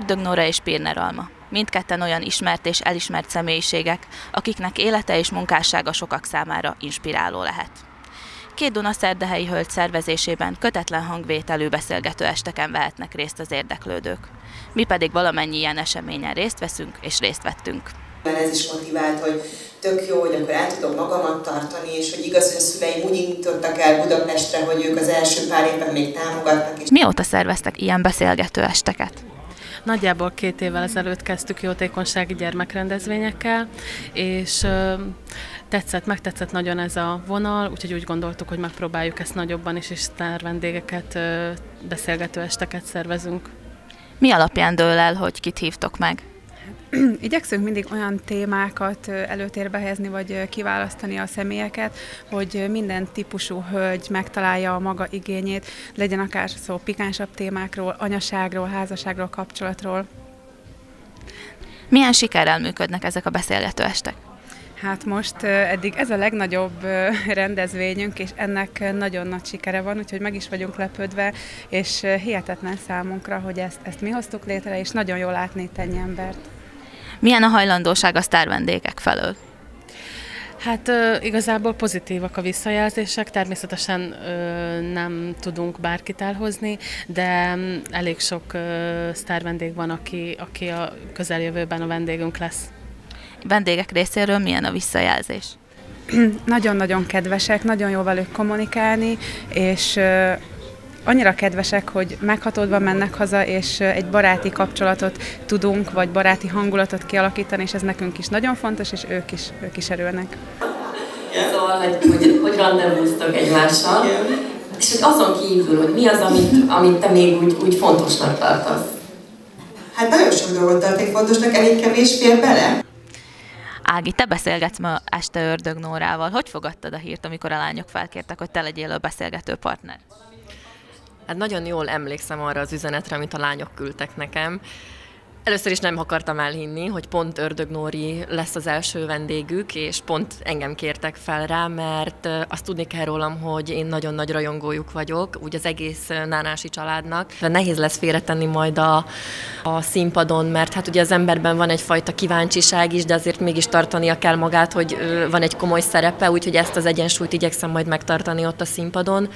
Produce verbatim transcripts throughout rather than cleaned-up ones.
Ördög Nóra és Pirner Alma. Mindketten olyan ismert és elismert személyiségek, akiknek élete és munkássága sokak számára inspiráló lehet. Két dunaszerdahelyi hölgy szervezésében kötetlen hangvételű beszélgető esteken vehetnek részt az érdeklődők. Mi pedig valamennyi ilyen eseményen részt veszünk és részt vettünk. Ez is motivált, hogy tök jó, hogy akkor el tudom magamat tartani, és hogy igaz, hogy a szüleim úgy indítottak el Budapestre, hogy ők az első pár évben még támogatnak. És... Mióta szerveztek ilyen beszélgető esteket? Nagyjából két évvel ezelőtt kezdtük jótékonysági gyermekrendezvényekkel, és ö, tetszett, megtetszett nagyon ez a vonal, úgyhogy úgy gondoltuk, hogy megpróbáljuk ezt nagyobban is, és sztárvendégeket, ö, beszélgető esteket szervezünk. Mi alapján dől el, hogy kit hívtok meg? Igyekszünk mindig olyan témákat előtérbe helyezni, vagy kiválasztani a személyeket, hogy minden típusú hölgy megtalálja a maga igényét, legyen akár szó pikánsabb témákról, anyaságról, házasságról, kapcsolatról. Milyen sikerrel működnek ezek a beszélgető estek? Hát most eddig ez a legnagyobb rendezvényünk, és ennek nagyon nagy sikere van, úgyhogy meg is vagyunk lepődve, és hihetetlen számunkra, hogy ezt, ezt mi hoztuk létre, és nagyon jól látni itt ennyi embert. Milyen a hajlandóság a sztárvendégek felől? Hát igazából pozitívak a visszajelzések, természetesen nem tudunk bárkit elhozni, de elég sok sztárvendég van, aki, aki a közeljövőben a vendégünk lesz. Vendégek részéről milyen a visszajelzés? Nagyon-nagyon kedvesek, nagyon jó velük kommunikálni, és annyira kedvesek, hogy meghatódva mennek haza, és egy baráti kapcsolatot tudunk, vagy baráti hangulatot kialakítani, és ez nekünk is nagyon fontos, és ők is, ők is örülnek. Szóval, hogy, hogy, hogy randevúztok egymással, és hogy azon kívül, hogy mi az, amit, amit te még úgy, úgy fontosnak tartasz? Hát nagyon sok dolgot tarték fontosnak, elég kevés fér bele. Ági, te beszélgetsz ma este Ördög Nórával. Hogy fogadtad a hírt, amikor a lányok felkértek, hogy te legyél a beszélgető partner? Hát nagyon jól emlékszem arra az üzenetre, amit a lányok küldtek nekem. Először is nem akartam elhinni, hogy pont Ördög Nóri lesz az első vendégük, és pont engem kértek fel rá, mert azt tudni kell rólam, hogy én nagyon nagy rajongójuk vagyok, úgy az egész Nánási családnak. Nehéz lesz félretenni majd a, a színpadon, mert hát ugye az emberben van egyfajta kíváncsiság is, de azért mégis tartania kell magát, hogy van egy komoly szerepe, úgyhogy ezt az egyensúlyt igyekszem majd megtartani ott a színpadon.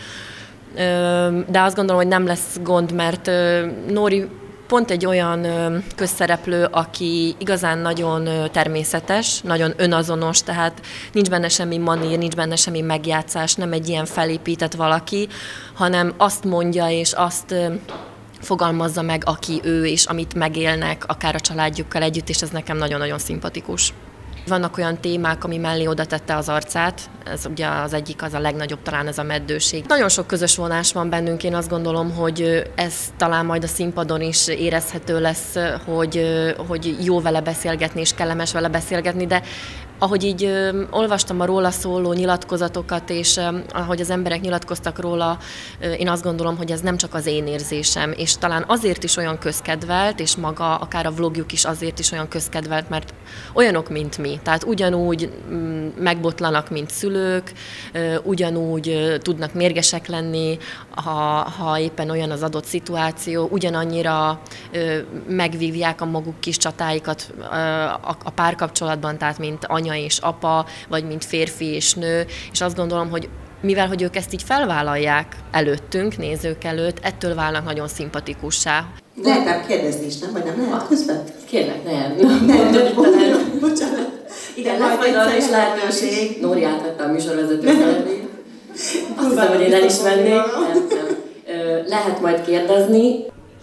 De azt gondolom, hogy nem lesz gond, mert Nóri pont egy olyan közszereplő, aki igazán nagyon természetes, nagyon önazonos, tehát nincs benne semmi manír, nincs benne semmi megjátszás, nem egy ilyen felépített valaki, hanem azt mondja és azt fogalmazza meg, aki ő, és amit megélnek, akár a családjukkal együtt, és ez nekem nagyon-nagyon szimpatikus. Vannak olyan témák, ami mellé oda tette az arcát, ez ugye az egyik, az a legnagyobb, talán ez a meddőség. Nagyon sok közös vonás van bennünk, én azt gondolom, hogy ez talán majd a színpadon is érezhető lesz, hogy, hogy jó vele beszélgetni és kellemes vele beszélgetni, de ahogy így ö, olvastam a róla szóló nyilatkozatokat, és ö, ahogy az emberek nyilatkoztak róla, ö, én azt gondolom, hogy ez nem csak az én érzésem, és talán azért is olyan közkedvelt, és maga akár a vlogjuk is azért is olyan közkedvelt, mert olyanok, mint mi. Tehát ugyanúgy mm, megbotlanak, mint szülők, ö, ugyanúgy ö, tudnak mérgesek lenni, ha, ha éppen olyan az adott szituáció, ugyanannyira ö, megvívják a maguk kis csatáikat ö, a, a párkapcsolatban, tehát mint anya és apa, vagy mint férfi és nő, és azt gondolom, hogy mivel hogy ők ezt így felvállalják előttünk, nézők előtt, ettől válnak nagyon szimpatikussá. Lehet ám kérdezni is, nem? Vagy nem lehet közben? Kérlek, nem. Nem, nem, bocsánat. Igen, lesz majd arra is lehetőség. Nóri átvette a műsorvezető szerepét. Azt hiszem, hogy én el is vennék. Nem, nem. Lehet majd kérdezni.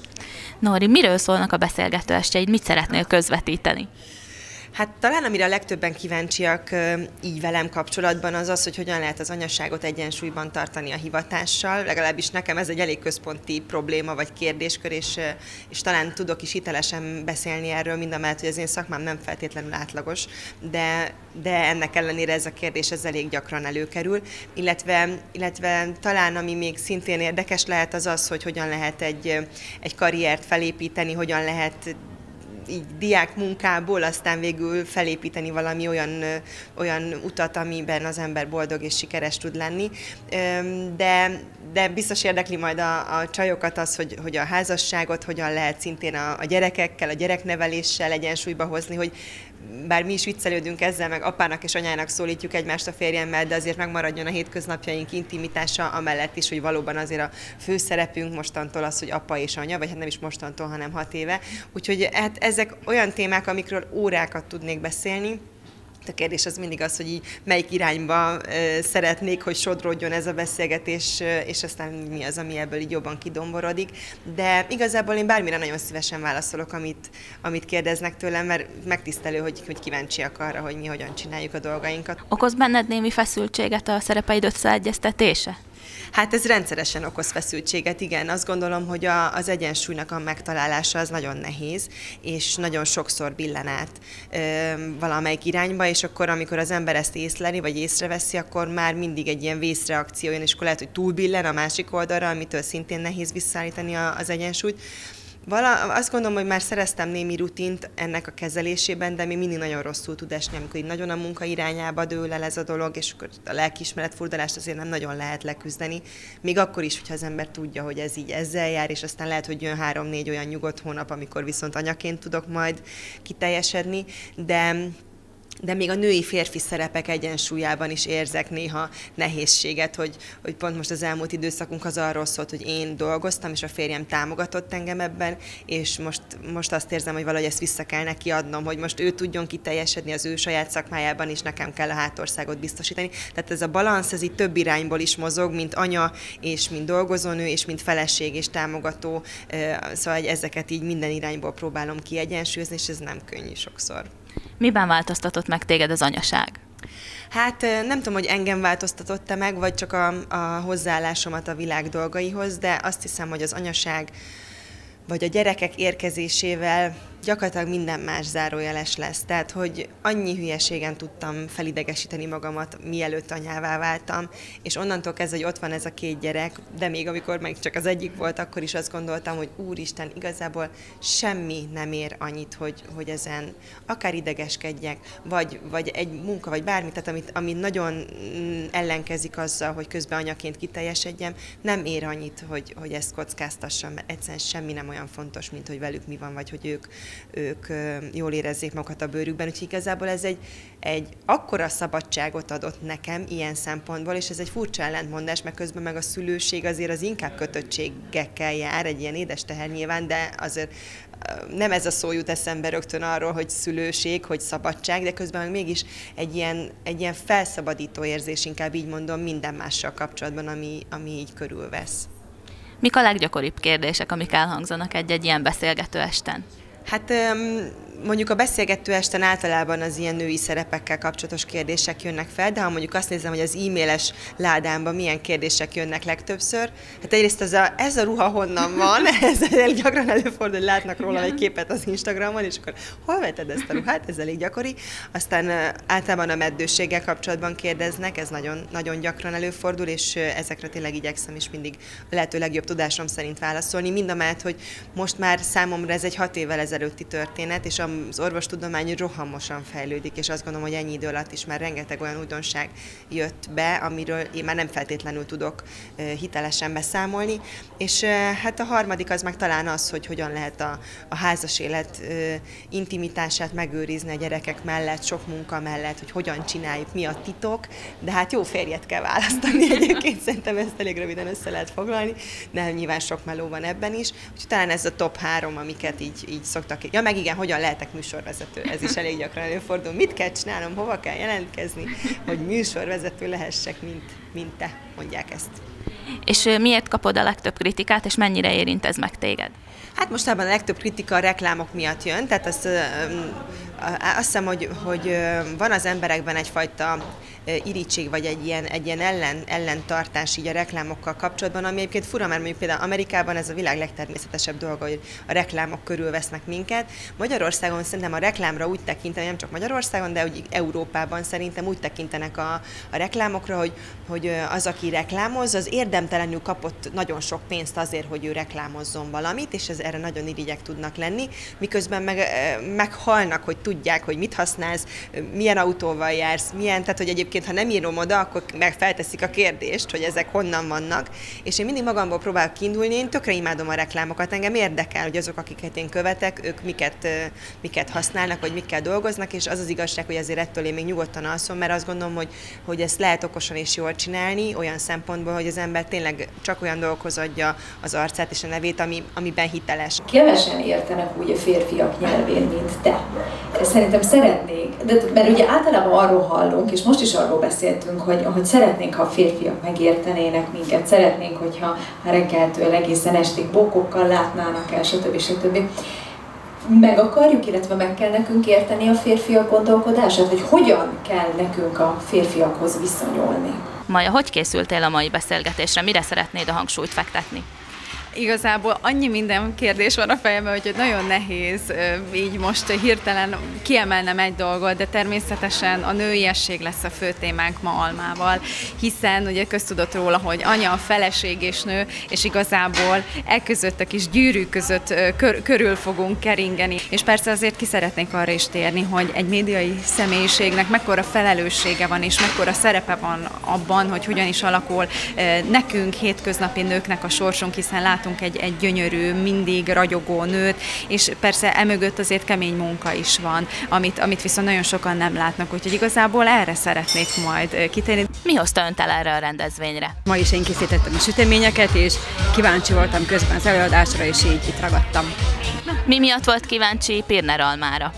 Nóri, miről szólnak a beszélgető estjeid? Mit szeretnél közvetíteni? Hát talán amire a legtöbben kíváncsiak így velem kapcsolatban az az, hogy hogyan lehet az anyaságot egyensúlyban tartani a hivatással. Legalábbis nekem ez egy elég központi probléma vagy kérdéskör, és, és talán tudok is hitelesen beszélni erről, mindamellett, hogy az én szakmám nem feltétlenül átlagos, de, de ennek ellenére ez a kérdés ez elég gyakran előkerül. Illetve, illetve talán ami még szintén érdekes lehet az az, hogy hogyan lehet egy, egy karriert felépíteni, hogyan lehet így diák munkából aztán végül felépíteni valami olyan, olyan utat, amiben az ember boldog és sikeres tud lenni. De, de biztos érdekli majd a, a csajokat az, hogy, hogy a házasságot hogyan lehet szintén a, a gyerekekkel, a gyerekneveléssel egyensúlyba hozni, hogy bár mi is viccelődünk ezzel, meg apának és anyának szólítjuk egymást a férjemmel, de azért megmaradjon a hétköznapjaink intimitása, amellett is, hogy valóban azért a főszerepünk mostantól az, hogy apa és anya, vagy hát nem is mostantól, hanem hat éve. Úgyhogy hát ezek olyan témák, amikről órákat tudnék beszélni. A kérdés az mindig az, hogy így melyik irányba uh, szeretnék, hogy sodródjon ez a beszélgetés, uh, és aztán mi az, ami ebből így jobban kidomborodik. De igazából én bármire nagyon szívesen válaszolok, amit, amit kérdeznek tőlem, mert megtisztelő, hogy, hogy kíváncsiak arra, hogy mi hogyan csináljuk a dolgainkat. Okoz benned némi feszültséget a szerepeid összeegyeztetése? Hát ez rendszeresen okoz feszültséget, igen. Azt gondolom, hogy a, az egyensúlynak a megtalálása az nagyon nehéz, és nagyon sokszor billen át ö, valamelyik irányba, és akkor, amikor az ember ezt észleli, vagy észreveszi, akkor már mindig egy ilyen vészreakció jön, és akkor lehet, hogy túlbillen a másik oldalra, amitől szintén nehéz visszaállítani a, az egyensúlyt. Vala, azt gondolom, hogy már szereztem némi rutint ennek a kezelésében, de még mindig nagyon rosszul tud esni, amikor így nagyon a munka irányába dől el ez a dolog, és akkor a lelkiismeret furdalást azért nem nagyon lehet leküzdeni. Még akkor is, hogyha az ember tudja, hogy ez így ezzel jár, és aztán lehet, hogy jön három-négy olyan nyugodt hónap, amikor viszont anyaként tudok majd kiteljesedni, de... de még a női-férfi szerepek egyensúlyában is érzek néha nehézséget, hogy, hogy pont most az elmúlt időszakunk az arról szólt, hogy én dolgoztam, és a férjem támogatott engem ebben, és most, most azt érzem, hogy valahogy ezt vissza kell neki adnom, hogy most ő tudjon kiteljesedni az ő saját szakmájában, és nekem kell a hátországot biztosítani. Tehát ez a balansz, ez így több irányból is mozog, mint anya, és mint dolgozónő, és mint feleség és támogató, szóval ezeket így minden irányból próbálom kiegyensúlyozni, és ez nem könnyű sokszor. Miben változtatott meg téged az anyaság? Hát nem tudom, hogy engem változtatott-e meg, vagy csak a, a hozzáállásomat a világ dolgaihoz, de azt hiszem, hogy az anyaság vagy a gyerekek érkezésével gyakorlatilag minden más zárójeles lesz. Tehát, hogy annyi hülyeségen tudtam felidegesíteni magamat, mielőtt anyává váltam, és onnantól kezdve, hogy ott van ez a két gyerek, de még amikor meg csak az egyik volt, akkor is azt gondoltam, hogy úristen, igazából semmi nem ér annyit, hogy, hogy ezen akár idegeskedjek, vagy, vagy egy munka, vagy bármi, tehát amit, ami nagyon ellenkezik azzal, hogy közben anyaként kiteljesedjem, nem ér annyit, hogy, hogy ezt kockáztassam, mert egyszerűen semmi nem olyan fontos, mint hogy velük mi van, vagy hogy ők ők jól érezzék magukat a bőrükben, úgyhogy igazából ez egy, egy akkora szabadságot adott nekem ilyen szempontból, és ez egy furcsa ellentmondás, mert közben meg a szülőség azért az inkább kötöttségekkel jár, egy ilyen édes teher nyilván, de azért nem ez a szó jut eszembe rögtön arról, hogy szülőség, hogy szabadság, de közben meg mégis egy ilyen, egy ilyen felszabadító érzés, inkább így mondom, minden mással kapcsolatban, ami, ami így körülvesz. Mik a leggyakoribb kérdések, amik elhangzanak egy-egy ilyen beszélgető esten? Hát mondjuk a beszélgető esten általában az ilyen női szerepekkel kapcsolatos kérdések jönnek fel, de ha mondjuk azt nézem, hogy az e-mailes ládámban milyen kérdések jönnek legtöbbször, hát egyrészt az a, ez a ruha honnan van, ez elég gyakran előfordul, hogy látnak róla egy képet az Instagramon, és akkor hol vetted ezt a ruhát, ez elég gyakori. Aztán általában a meddőséggel kapcsolatban kérdeznek, ez nagyon, nagyon gyakran előfordul, és ezekre tényleg igyekszem is mindig a lehető legjobb tudásom szerint válaszolni. Mindamellett, hogy most már számomra ez egy hat évvel ezelőtti történet, és az orvostudomány rohamosan fejlődik, és azt gondolom, hogy ennyi idő alatt is már rengeteg olyan újdonság jött be, amiről én már nem feltétlenül tudok hitelesen beszámolni. És hát a harmadik az meg talán az, hogy hogyan lehet a, a házas élet intimitását megőrizni a gyerekek mellett, sok munka mellett, hogy hogyan csináljuk, mi a titok, de hát jó férjet kell választani egyébként, szerintem ezt elég röviden össze lehet foglalni, de nyilván sok meló van ebben is, úgyhogy talán ez a top három, amiket így, így szoktak. Ja, meg igen, hogyan lehetek műsorvezető, ez is elég gyakran előfordul. Mit kell csinálnom, hova kell jelentkezni, hogy műsorvezető lehessek, mint, mint te, mondják ezt. És miért kapod a legtöbb kritikát, és mennyire érint ez meg téged? Hát mostában a legtöbb kritika a reklámok miatt jön, tehát azt, azt hiszem, hogy, hogy van az emberekben egyfajta irítség, vagy egy ilyen, egy ilyen ellen, ellentartás így a reklámokkal kapcsolatban, ami egyébként fura, mert mondjuk például Amerikában ez a világ legtermészetesebb dolga, hogy a reklámok körül vesznek minket. Magyarországon szerintem a reklámra úgy tekintenek, nem csak Magyarországon, de úgy Európában szerintem úgy tekintenek a, a reklámokra, hogy, hogy az, aki reklámoz, az érdemtelenül kapott nagyon sok pénzt azért, hogy ő reklámozzon valamit, és ez erre nagyon irigyek tudnak lenni, miközben meg, meghalnak, hogy tudják, hogy mit használsz, milyen autóval jársz, milyen, tehát hogy egyébként, ha nem írom oda, akkor meg felteszik a kérdést, hogy ezek honnan vannak, és én mindig magamból próbálok kiindulni, én tökre imádom a reklámokat, engem érdekel, hogy azok, akiket én követek, ők miket, miket használnak, vagy mikkel dolgoznak, és az az igazság, hogy azért ettől én még nyugodtan alszom, mert azt gondolom, hogy, hogy ezt lehet okosan és jól csinálni, olyan szempontból, hogy az ember tényleg csak olyan dolgokhoz adja az arcát és a nevét, ami, amiben hiteles. Kevesen értenek úgy a férfiak nyelvén, mint te. Szerintem szeretnék, de, mert ugye általában arról hallunk, és most is arról beszéltünk, hogy, hogy szeretnénk, ha a férfiak megértenének minket, szeretnénk, hogyha reggeltől egészen estig bókokkal látnának el, stb. stb. Meg akarjuk, illetve meg kell nekünk érteni a férfiak gondolkodását, hogy hogyan kell nekünk a férfiakhoz viszonyulni. Maja, hogy készültél a mai beszélgetésre? Mire szeretnéd a hangsúlyt fektetni? Igazából annyi minden kérdés van a fejemben, hogy nagyon nehéz így most hirtelen kiemelnem egy dolgot, de természetesen a nőiesség lesz a fő témánk ma Almával, hiszen ugye köztudott róla, hogy anya, feleség és nő, és igazából e között a kis gyűrű között kör, körül fogunk keringeni. És persze azért ki szeretnék arra is térni, hogy egy médiai személyiségnek mekkora felelőssége van, és mekkora szerepe van abban, hogy hogyan is alakul nekünk, hétköznapi nőknek a sorsunk, hiszen látunk egy, egy gyönyörű, mindig ragyogó nőt, és persze emögött azért kemény munka is van, amit, amit viszont nagyon sokan nem látnak, úgyhogy igazából erre szeretnék majd kitérni. Mi hozta önt el erre a rendezvényre? Ma is én készítettem a süteményeket, és kíváncsi voltam közben az előadásra, és így itt ragadtam. Mi miatt volt kíváncsi Pirner Almára?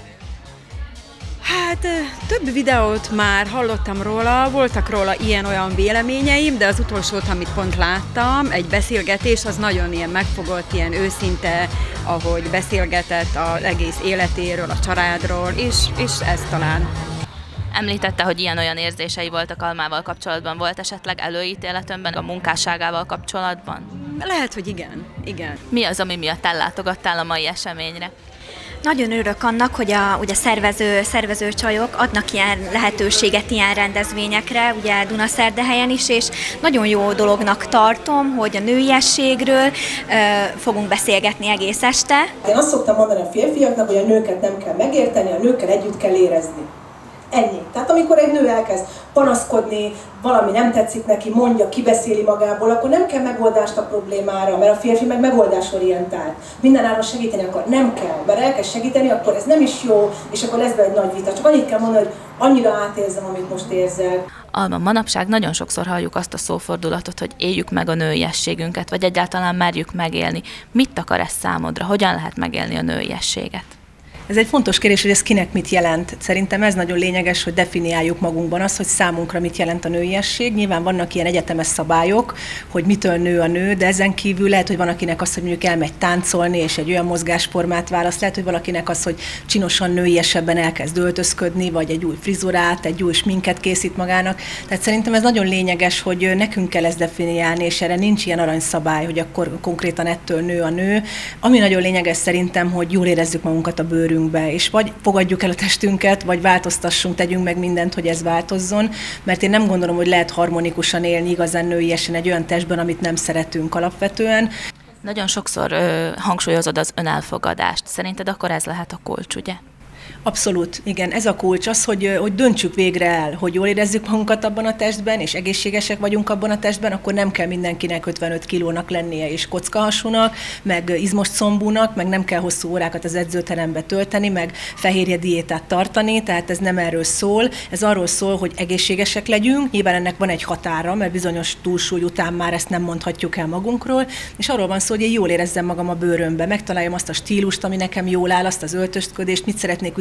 Hát több videót már hallottam róla, voltak róla ilyen-olyan véleményeim, de az utolsót, amit pont láttam, egy beszélgetés, az nagyon ilyen megfogott, ilyen őszinte, ahogy beszélgetett az egész életéről, a családról, és, és ez talán. Említette, hogy ilyen-olyan érzései voltak Almával kapcsolatban. Volt esetleg előítélet önben a munkásságával kapcsolatban? Lehet, hogy igen, igen. Mi az, ami miatt ellátogattál a mai eseményre? Nagyon örülök annak, hogy a ugye szervező, szervező csajok adnak ilyen lehetőséget ilyen rendezvényekre, ugye Dunaszerdahelyen is, és nagyon jó dolognak tartom, hogy a nőiességről ö, fogunk beszélgetni egész este. Én azt szoktam mondani a férfiaknak, hogy a nőket nem kell megérteni, a nőkkel együtt kell érezni. Ennyi. Tehát amikor egy nő elkezd panaszkodni, valami nem tetszik neki, mondja, kibeszéli magából, akkor nem kell megoldást a problémára, mert a férfi meg megoldásorientált. Mindenáron segíteni akar, nem kell, mert elkezd segíteni, akkor ez nem is jó, és akkor lesz be egy nagy vita. Csak annyit kell mondani, hogy annyira átérzem, amit most érzel. Alma, manapság nagyon sokszor halljuk azt a szófordulatot, hogy éljük meg a nőiességünket, vagy egyáltalán merjük megélni. Mit akar ez számodra? Hogyan lehet megélni a nőiességet? Ez egy fontos kérdés, hogy ez kinek mit jelent. Szerintem ez nagyon lényeges, hogy definiáljuk magunkban azt, hogy számunkra mit jelent a nőiesség. Nyilván vannak ilyen egyetemes szabályok, hogy mitől nő a nő, de ezen kívül lehet, hogy van akinek az, hogy mondjuk elmegy táncolni, és egy olyan mozgásformát választ. Lehet, hogy valakinek az, hogy csinosan nőiesebben elkezd öltözködni, vagy egy új frizurát, egy új sminket készít magának. Tehát szerintem ez nagyon lényeges, hogy nekünk kell ezt definiálni, és erre nincs ilyen aranyszabály, hogy akkor konkrétan ettől nő a nő. Ami nagyon lényeges szerintem, hogy jól érezzük magunkat a bőrünk, és vagy fogadjuk el a testünket, vagy változtassunk, tegyünk meg mindent, hogy ez változzon, mert én nem gondolom, hogy lehet harmonikusan élni igazán nőiesen egy olyan testben, amit nem szeretünk alapvetően. Nagyon sokszor ö, hangsúlyozod az önelfogadást. Szerinted akkor ez lehet a kulcs, ugye? Abszolút, igen. Ez a kulcs az, hogy, hogy döntsük végre el, hogy jól érezzük magunkat abban a testben, és egészségesek vagyunk abban a testben, akkor nem kell mindenkinek ötvenöt kilónak lennie, és kockahasúnak, meg izmos combúnak, meg nem kell hosszú órákat az edzőterembe tölteni, meg fehérje diétát tartani, tehát ez nem erről szól. Ez arról szól, hogy egészségesek legyünk, nyilván ennek van egy határa, mert bizonyos túlsúly után már ezt nem mondhatjuk el magunkról, és arról van szó, hogy én jól érezzem magam a bőrömbe, megtaláljam azt a stílust, ami nekem jól áll, azt az öltözködést, mit szeretnék üzenni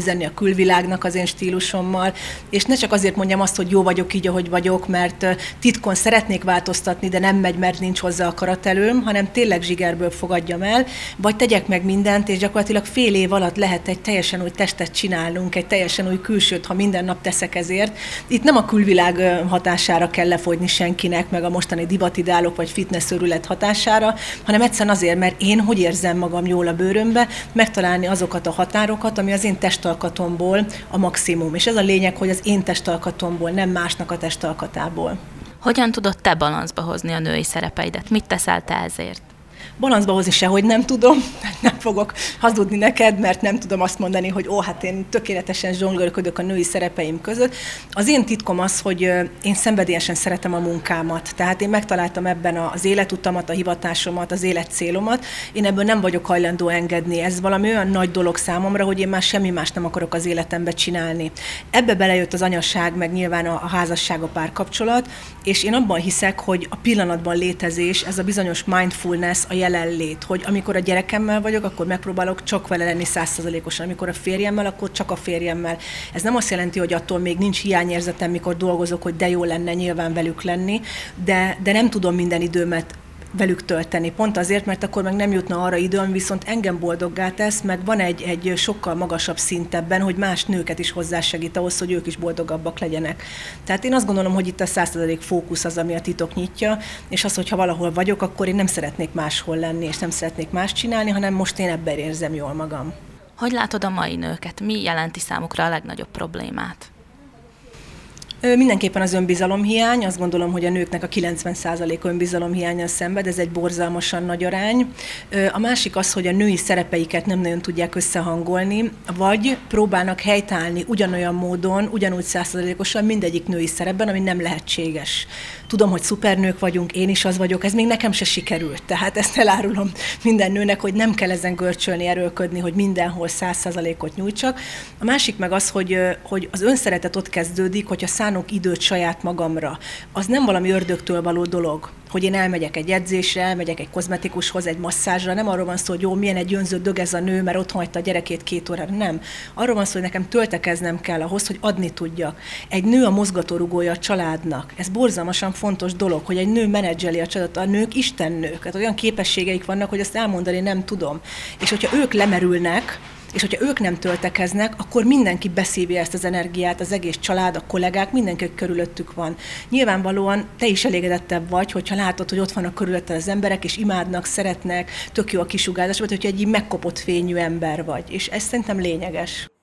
üzenni a külvilágnak az én stílusommal, és ne csak azért mondjam azt, hogy jó vagyok így, ahogy vagyok, mert titkon szeretnék változtatni, de nem megy, mert nincs hozzá akaratelőm, hanem tényleg zsigerből fogadjam el, vagy tegyek meg mindent, és gyakorlatilag fél év alatt lehet egy teljesen új testet csinálnunk, egy teljesen új külsőt, ha minden nap teszek ezért. Itt nem a külvilág hatására kell lefogyni senkinek, meg a mostani divatidálok vagy fitness őrület hatására, hanem egyszerűen azért, mert én hogy érzem magam jól a bőrömbe, megtalálni azokat a határokat, ami az én testalkatomból a maximum. És ez a lényeg, hogy az én testalkatomból, nem másnak a testalkatából. Hogyan tudod te balanszba hozni a női szerepeidet? Mit teszel te ezért? Balanszba hozni sehogy nem tudom, nem fogok hazudni neked, mert nem tudom azt mondani, hogy ó, hát én tökéletesen zsonglőrködök a női szerepeim között. Az én titkom az, hogy én szenvedélyesen szeretem a munkámat. Tehát én megtaláltam ebben az életutamat, a hivatásomat, az életcélomat. Én ebből nem vagyok hajlandó engedni. Ez valami olyan nagy dolog számomra, hogy én már semmi más nem akarok az életembe csinálni. Ebbe belejött az anyaság, meg nyilván a házasság, a párkapcsolat, és én abban hiszek, hogy a pillanatban létezés, ez a bizonyos mindfulness, a jelenlét, hogy amikor a gyerekemmel vagyok, akkor megpróbálok csak vele lenni száz százalékosan, amikor a férjemmel, akkor csak a férjemmel. Ez nem azt jelenti, hogy attól még nincs hiányérzetem, mikor dolgozok, hogy de jó lenne nyilván velük lenni, de, de nem tudom minden időmet velük tölteni. Pont azért, mert akkor meg nem jutna arra időm, viszont engem boldoggá tesz, meg van egy, egy sokkal magasabb szint ebben, hogy más nőket is hozzásegít ahhoz, hogy ők is boldogabbak legyenek. Tehát én azt gondolom, hogy itt a száz százalék fókusz az, ami a titok nyitja, és az, hogyha valahol vagyok, akkor én nem szeretnék máshol lenni, és nem szeretnék más csinálni, hanem most én ebben érzem jól magam. Hogy látod a mai nőket? Mi jelenti számukra a legnagyobb problémát? Mindenképpen az önbizalomhiány, azt gondolom, hogy a nőknek a kilencven százalék önbizalomhiánnyal szenved, ez egy borzalmasan nagy arány. A másik az, hogy a női szerepeiket nem nagyon tudják összehangolni, vagy próbálnak helytállni ugyanolyan módon, ugyanúgy száz százalékosan mindegyik női szerepben, ami nem lehetséges. Tudom, hogy szupernők vagyunk, én is az vagyok, ez még nekem se sikerült. Tehát ezt elárulom minden nőnek, hogy nem kell ezen görcsölni, erőlködni, hogy mindenhol száz százalékot nyújtsak. A másik meg az, hogy, hogy az önszeretet ott kezdődik, hogyha szánok időt saját magamra. Az nem valami ördögtől való dolog, hogy én elmegyek egy edzésre, elmegyek egy kozmetikushoz, egy masszázsra, nem arról van szó, hogy jó, milyen egy önző dög ez a nő, mert otthon hagyta a gyerekét két órára. Nem. Arról van szó, hogy nekem töltekeznem kell ahhoz, hogy adni tudjak. Egy nő a mozgatórugója a családnak. Ez borzalmasan fontos dolog, hogy egy nő menedzseli a családot. A nők istennők. Hát olyan képességeik vannak, hogy ezt elmondani nem tudom. És hogyha ők lemerülnek, és hogyha ők nem töltekeznek, akkor mindenki beszívja ezt az energiát, az egész család, a kollégák, mindenki körülöttük van. Nyilvánvalóan te is elégedettebb vagy, hogyha látod, hogy ott vannak körülötted az emberek, és imádnak, szeretnek, tök jó a kisugárzás, vagy hogyha egy megkopott fényű ember vagy. És ez szerintem lényeges.